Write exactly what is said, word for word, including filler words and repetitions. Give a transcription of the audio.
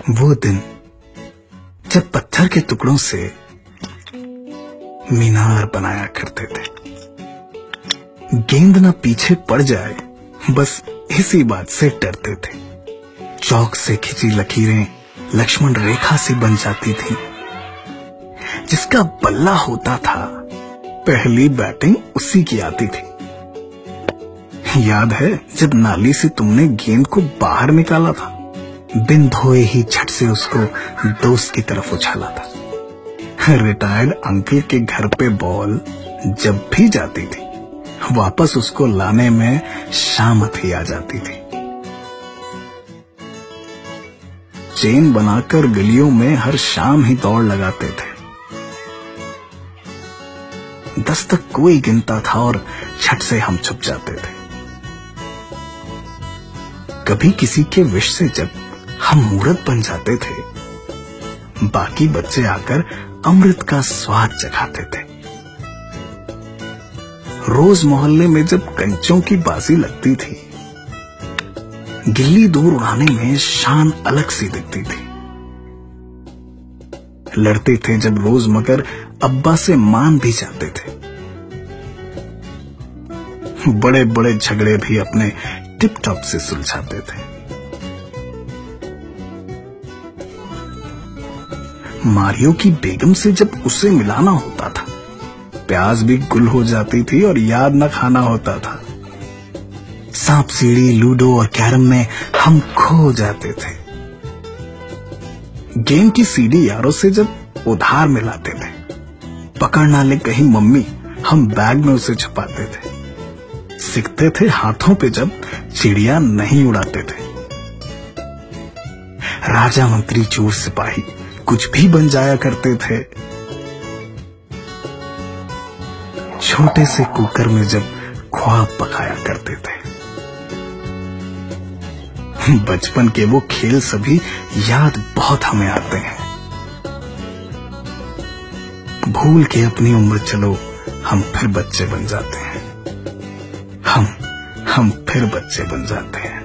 वो दिन जब पत्थर के टुकड़ों से मीनार बनाया करते थे, गेंद ना पीछे पड़ जाए बस इसी बात से डरते थे। चौक से खिंची लकीरें लक्ष्मण रेखा से बन जाती थी। जिसका बल्ला होता था पहली बैटिंग उसी की आती थी। याद है जब नाली से तुमने गेंद को बाहर निकाला था, बिन धोए ही झट से उसको दोस्त की तरफ उछाला था। रिटायर्ड अंकल के घर पे बॉल जब भी जाती थी, वापस उसको लाने में शामत ही आ जाती थी। चेन बनाकर गलियों में हर शाम ही दौड़ लगाते थे। दस तक कोई गिनता था और छठ से हम छुप जाते थे। कभी किसी के विश से जब हम मूर्त बन जाते थे, बाकी बच्चे आकर अमृत का स्वाद चखाते थे। रोज मोहल्ले में जब कंचों की बाजी लगती थी, गिल्ली दूर उड़ाने में शान अलग सी दिखती थी। लड़ते थे जब रोज मगर अब्बा से मान भी जाते थे। बड़े बड़े झगड़े भी अपने टिप टॉप से सुलझाते थे। मारियो की बेगम से जब उसे मिलाना होता था, प्याज भी गुल हो जाती थी और याद न खाना होता था। सांप सीढ़ी, लूडो और कैरम में हम खो जाते थे। गेम की सीडी यारों से जब उधार मिलाते थे, पकड़ ना ले कहीं मम्मी हम बैग में उसे छुपाते थे। सीखते थे हाथों पे जब चिड़िया नहीं उड़ाते थे। राजा मंत्री चोर सिपाही कुछ भी बन जाया करते थे। छोटे से कुकर में जब ख्वाब पकाया करते थे। बचपन के वो खेल सभी याद बहुत हमें आते हैं। भूल के अपनी उम्र चलो हम फिर बच्चे बन जाते हैं। हम हम फिर बच्चे बन जाते हैं।